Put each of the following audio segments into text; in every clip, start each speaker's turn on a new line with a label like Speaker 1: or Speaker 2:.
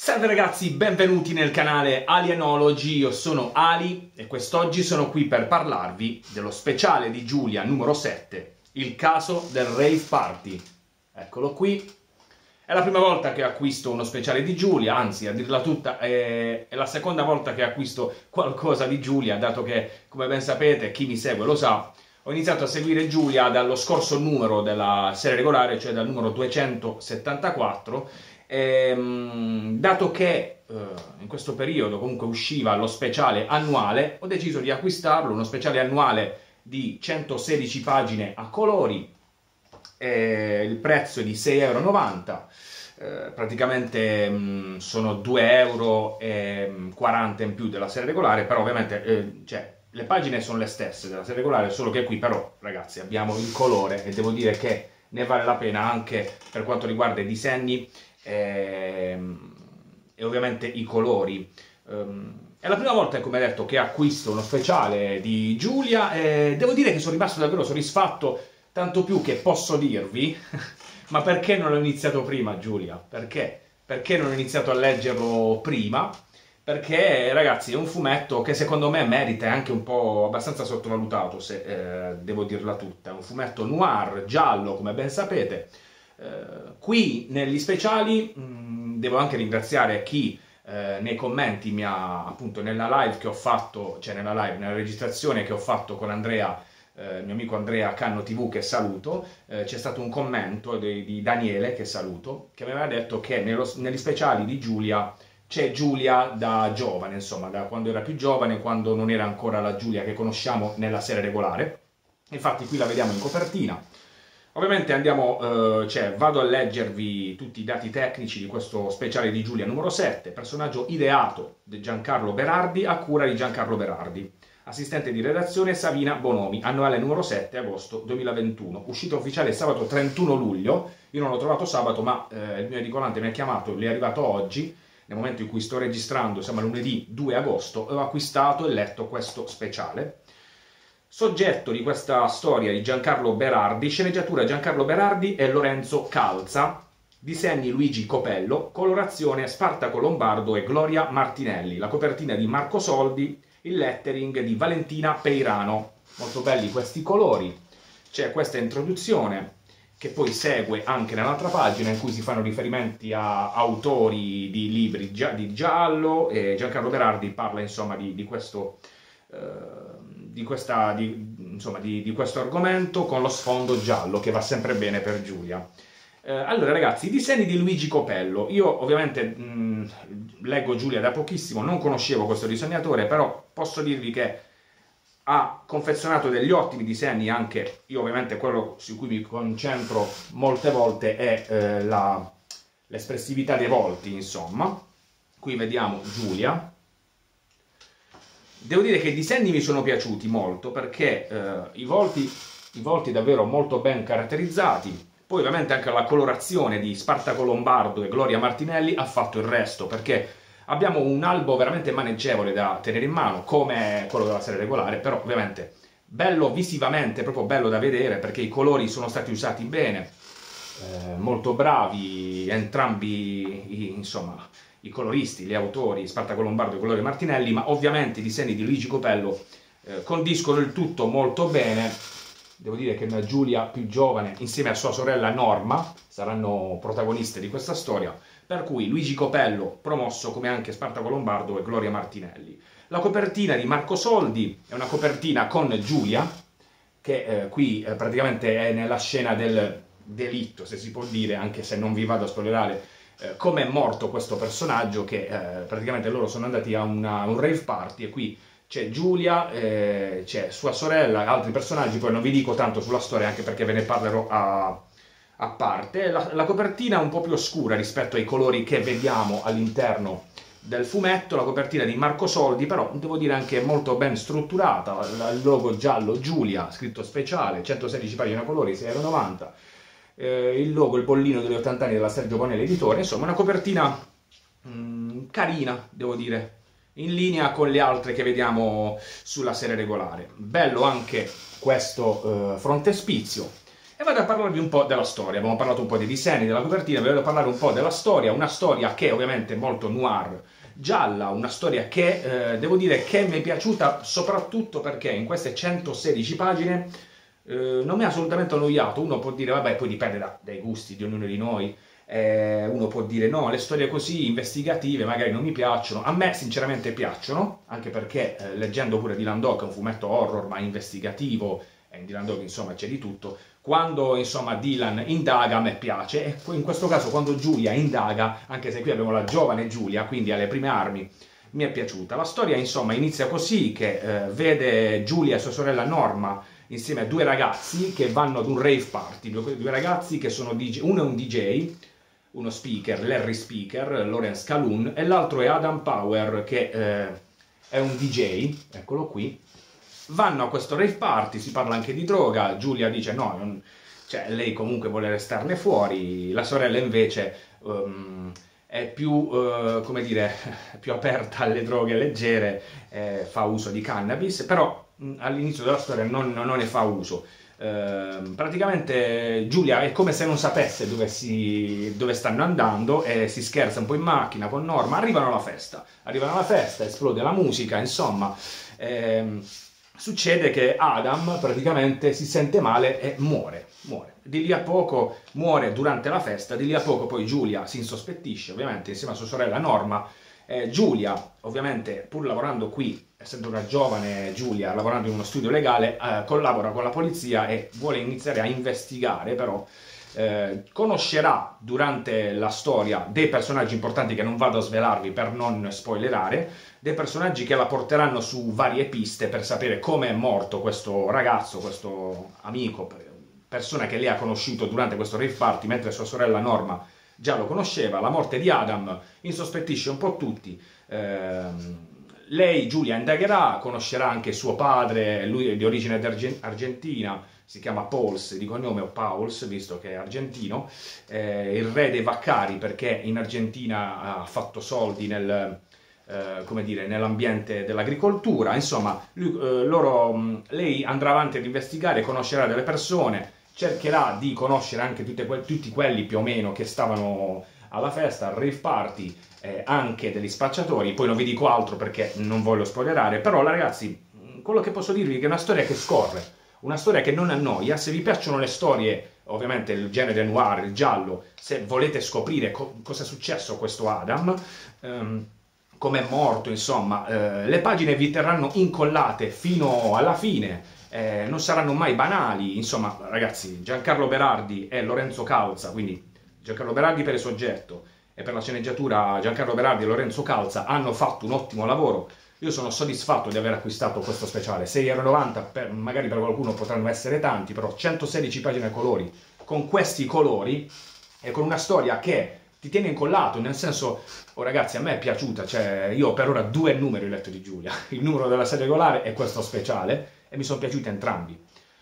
Speaker 1: Salve ragazzi, benvenuti nel canale Alienology, io sono Ali e quest'oggi sono qui per parlarvi dello speciale di Giulia numero 7, il caso del rave party. Eccolo qui, è la prima volta che acquisto uno speciale di Giulia, anzi a dirla tutta è la seconda volta che acquisto qualcosa di Giulia, dato che, come ben sapete, chi mi segue lo sa, ho iniziato a seguire Giulia dallo scorso numero della serie regolare, cioè dal numero 274, dato che in questo periodo comunque usciva lo speciale annuale, ho deciso di acquistarlo, uno speciale annuale di 116 pagine a colori, il prezzo è di 6,90 €, praticamente sono 2,40 € in più della serie regolare, però ovviamente le pagine sono le stesse della serie regolare, solo che qui però ragazzi abbiamo il colore e devo dire che ne vale la pena anche per quanto riguarda i disegni e ovviamente i colori. È la prima volta, come detto, che acquisto uno speciale di Giulia e devo dire che sono rimasto davvero soddisfatto, tanto più che posso dirvi ma perché non ho iniziato prima Giulia? Perché? Perché non ho iniziato a leggerlo prima? Perché ragazzi è un fumetto che secondo me merita, è anche un po' abbastanza sottovalutato, se devo dirla tutta. È un fumetto noir, giallo, come ben sapete. Qui negli speciali devo anche ringraziare chi nei commenti mi ha, appunto nella live che ho fatto, cioè nella registrazione che ho fatto con Andrea, il mio amico Andrea Canno TV, che saluto, c'è stato un commento di Daniele, che saluto, che mi aveva detto che negli speciali di Giulia c'è Giulia da giovane, insomma, da quando era più giovane, quando non era ancora la Giulia che conosciamo nella serie regolare. Infatti qui la vediamo in copertina. Ovviamente vado a leggervi tutti i dati tecnici di questo speciale di Giulia numero 7, personaggio ideato da Giancarlo Berardi a cura di Giancarlo Berardi. Assistente di redazione Savina Bonomi, annuale numero 7, agosto 2021. Uscita ufficiale sabato 31 luglio, io non l'ho trovato sabato, ma il mio edicolante mi ha chiamato, gli è arrivato oggi, nel momento in cui sto registrando, siamo lunedì 2 agosto, e ho acquistato e letto questo speciale. Soggetto di questa storia di Giancarlo Berardi, sceneggiatura Giancarlo Berardi e Lorenzo Calza, disegni Luigi Copello, colorazione Spartaco Lombardo e Gloria Martinelli, la copertina di Marco Soldi, il lettering di Valentina Peirano. Molto belli questi colori. C'è questa introduzione che poi segue anche nell'altra pagina in cui si fanno riferimenti a autori di libri di giallo, e Giancarlo Berardi parla insomma di questo argomento con lo sfondo giallo che va sempre bene per Giulia. Allora ragazzi, i disegni di Luigi Copello, io ovviamente leggo Giulia da pochissimo, non conoscevo questo disegnatore, però posso dirvi che ha confezionato degli ottimi disegni. Anche io ovviamente quello su cui mi concentro molte volte è l'espressività dei volti, insomma. Qui vediamo Giulia. Devo dire che i disegni mi sono piaciuti molto perché i volti davvero molto ben caratterizzati. Poi ovviamente anche la colorazione di Spartaco Lombardo e Gloria Martinelli ha fatto il resto, perché abbiamo un albo veramente maneggevole da tenere in mano, come quello della serie regolare, però ovviamente bello visivamente, proprio bello da vedere, perché i colori sono stati usati bene, molto bravi entrambi insomma, i coloristi, gli autori, Spartaco Lombardo e Gloria Martinelli, ma ovviamente i disegni di Luigi Copello condiscono il tutto molto bene. Devo dire che una Giulia più giovane, insieme a sua sorella Norma, saranno protagoniste di questa storia, per cui Luigi Copello promosso, come anche Spartaco Lombardo e Gloria Martinelli. La copertina di Marco Soldi è una copertina con Giulia, che qui praticamente è nella scena del delitto, se si può dire, anche se non vi vado a spoilerare come è morto questo personaggio, che praticamente loro sono andati a un rave party e qui c'è Giulia, c'è sua sorella, altri personaggi, poi non vi dico tanto sulla storia anche perché ve ne parlerò a parte. La copertina è un po' più oscura rispetto ai colori che vediamo all'interno del fumetto, la copertina di Marco Soldi, però devo dire anche molto ben strutturata, il logo giallo Giulia, scritto speciale, 116 pagine a colori, 6,90 €, il logo, il bollino degli 80 anni della Sergio Bonelli editore, insomma una copertina carina, devo dire, in linea con le altre che vediamo sulla serie regolare. Bello anche questo frontespizio, e vado a parlarvi un po' della storia. Abbiamo parlato un po' dei disegni, della copertina, vi vado a parlare un po' della storia, una storia che ovviamente è molto noir, gialla, una storia che devo dire che mi è piaciuta soprattutto perché in queste 116 pagine non mi ha assolutamente annoiato. Uno può dire, vabbè, poi dipende dai gusti di ognuno di noi, uno può dire no, le storie così investigative magari non mi piacciono. A me sinceramente piacciono, anche perché leggendo pure Dylan Dog, è un fumetto horror ma investigativo, e in Dylan Dog insomma c'è di tutto. Quando insomma Dylan indaga a me piace, e in questo caso quando Giulia indaga, anche se qui abbiamo la giovane Giulia, quindi alle prime armi, mi è piaciuta. La storia insomma inizia così, che vede Giulia e sua sorella Norma insieme a due ragazzi che vanno ad un rave party, due ragazzi che sono DJ, uno è un DJ, uno speaker, Larry Speaker, Lawrence Calhoun, e l'altro è Adam Power che è un DJ, eccolo qui. Vanno a questo rave party, si parla anche di droga, Giulia dice no, cioè lei comunque vuole restarne fuori, la sorella invece è più, come dire, più aperta alle droghe leggere, fa uso di cannabis, però all'inizio della storia non ne fa uso. Praticamente Giulia è come se non sapesse dove stanno andando e si scherza un po' in macchina con Norma. Arrivano alla festa, esplode la musica, insomma. Succede che Adam praticamente si sente male e muore. Di lì a poco muore durante la festa, di lì a poco poi Giulia si insospettisce, ovviamente insieme a sua sorella Norma. Giulia, ovviamente, pur lavorando qui, essendo una giovane Giulia, lavorando in uno studio legale, collabora con la polizia e vuole iniziare a investigare, però conoscerà durante la storia dei personaggi importanti che non vado a svelarvi per non spoilerare, dei personaggi che la porteranno su varie piste per sapere come è morto questo ragazzo, questo amico, persona che lei ha conosciuto durante questo rave party, mentre sua sorella Norma già lo conosceva. La morte di Adam insospettisce un po' tutti. Lei, Giulia, indagherà, conoscerà anche suo padre, lui è di origine argentina, si chiama Pauls di cognome, o Pauls, visto che è argentino, il re dei vaccari, perché in Argentina ha fatto soldi come dire, nell'ambiente dell'agricoltura. Insomma, lei andrà avanti ad investigare, conoscerà delle persone, cercherà di conoscere anche tutti quelli più o meno che stavano alla festa, al rave party, anche degli spacciatori. Poi non vi dico altro perché non voglio spoilerare, però ragazzi, quello che posso dirvi è che è una storia che scorre, una storia che non annoia. Se vi piacciono le storie, ovviamente il genere noir, il giallo, se volete scoprire cosa è successo a questo Adam, come è morto, insomma, le pagine vi terranno incollate fino alla fine, non saranno mai banali. Insomma, ragazzi, Giancarlo Berardi e Lorenzo Calza, quindi Giancarlo Berardi per il soggetto e per la sceneggiatura Giancarlo Berardi e Lorenzo Calza, hanno fatto un ottimo lavoro. Io sono soddisfatto di aver acquistato questo speciale. 6,90 €, magari per qualcuno potranno essere tanti, però 116 pagine a colori, con questi colori e con una storia che ti tiene incollato, nel senso, oh ragazzi, a me è piaciuta, cioè io per ora 2 numeri ho letto di Giulia, il numero della serie regolare e questo speciale, e mi sono piaciuti entrambi.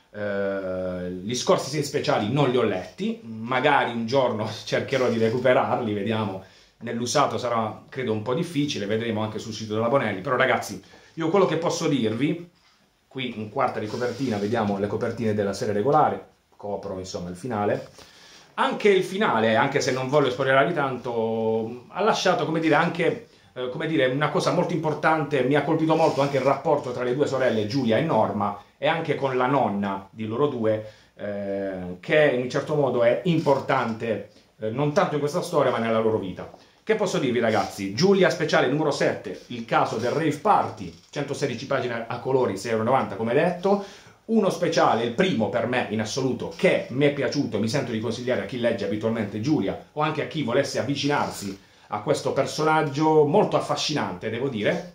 Speaker 1: Gli scorsi 6 speciali non li ho letti, magari un giorno cercherò di recuperarli, vediamo. Nell'usato sarà, credo, un po' difficile, vedremo anche sul sito della Bonelli, però ragazzi, io quello che posso dirvi, qui in quarta di copertina vediamo le copertine della serie regolare, copro insomma il finale. Anche il finale, anche se non voglio spoilerarvi tanto, ha lasciato, come dire, anche una cosa molto importante. Mi ha colpito molto anche il rapporto tra le due sorelle, Giulia e Norma, e anche con la nonna di loro due, che in un certo modo è importante, non tanto in questa storia, ma nella loro vita. Che posso dirvi, ragazzi? Giulia speciale numero 7, il caso del rave party, 116 pagine a colori, 6,90 € come detto. Uno speciale, il primo per me in assoluto, che mi è piaciuto, mi sento di consigliare a chi legge abitualmente Giulia, o anche a chi volesse avvicinarsi a questo personaggio molto affascinante, devo dire.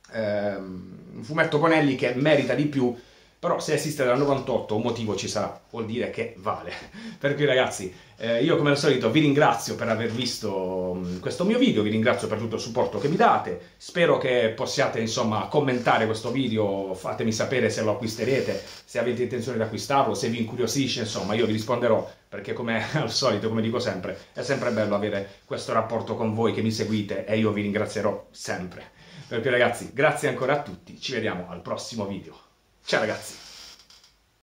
Speaker 1: Un fumetto Bonelli che merita di più, però se esiste dal 98 un motivo ci sarà, vuol dire che vale. Per cui ragazzi, io come al solito vi ringrazio per aver visto questo mio video, vi ringrazio per tutto il supporto che mi date, spero che possiate insomma commentare questo video, fatemi sapere se lo acquisterete, se avete intenzione di acquistarlo, se vi incuriosisce, insomma io vi risponderò, perché come al solito, come dico sempre, è sempre bello avere questo rapporto con voi che mi seguite e io vi ringrazierò sempre. Per cui ragazzi, grazie ancora a tutti, ci vediamo al prossimo video. Ciao ragazzi!